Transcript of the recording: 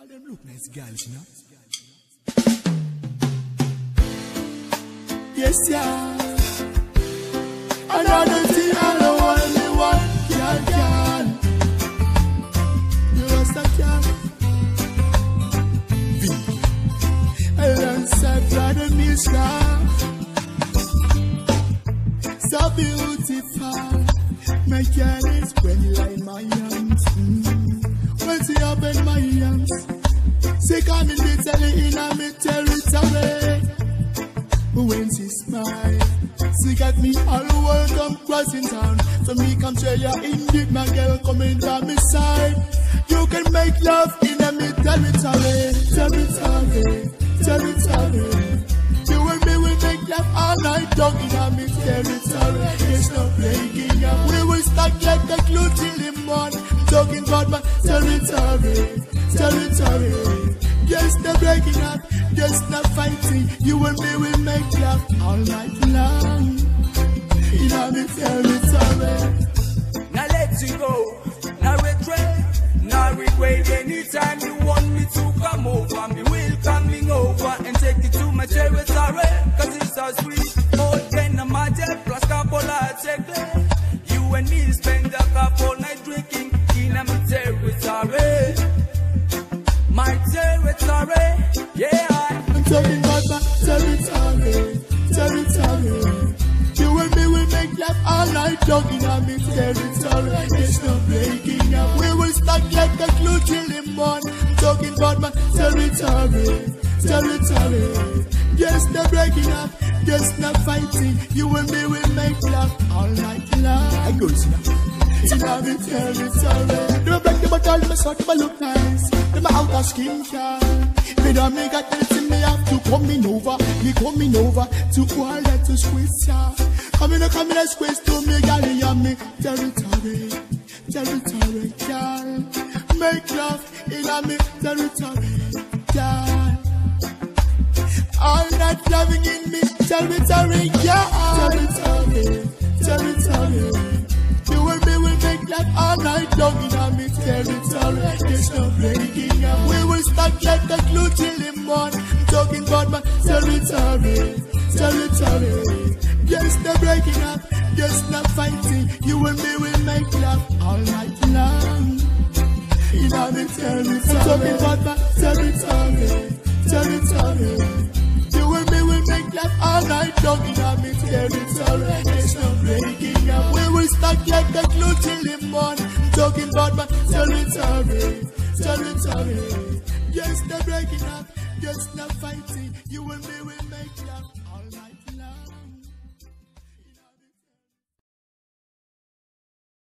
Girl, them look nice girls, you know. Yes, yeah. Another thing I don't only one can. You must have can. Alongside Brother Mishra. So beautiful. My girl is when you like my arms. When she open my arms. She come in Italy in a me territory. When she smile, she got me all welcome crossing town. So me come share ya indeed, my girl coming by my side. You can make love in a me territory. You and me will make love all night long in a me territory. There's no breaking up. We will stuck like the glue till the morning. Talking about my territory. Just the breaking up, just the fighting. You and me will make love all night long. In a me territory. Now let you go, now regret, now regret. Anytime you want me to come over, me will coming over and take you to my territory. Cause it's so sweet, all ten of my jet plus couple of checkle. You and me spend a couple night drinking in a my territory. My territory, yeah. I'm talking about my territory. You and me will make love all night long in our territory. There's no breaking up. We will stuck like the glue till the morning. I'm talking about my territory. Just the breaking up, just the fighting. You and me will make love all night long. I go see now. In our territory. Don't break the bottle, my sort of look nice. Them out of skin care. Me don't make a tell me have to coming over. Me coming over to all that to squeeze ya. Come in, squeeze to me, girl, in me territory, girl. Make love in a me territory, girl. All that loving in me territory, territory. You and me will make love all night long in a me territory. There's no breaking up. We will stuck like the glue till the morning. I'm talking about my territory. Just the breaking up, just the fighting. You and me will make love all night long. In a me territory. I'm talking about my territory. You and me will make love all night long in a me territory. There's no breaking up. We will stuck like the glue till the morning. I'm talking about my territory. Just the breaking up, just the fighting. You and me will make love.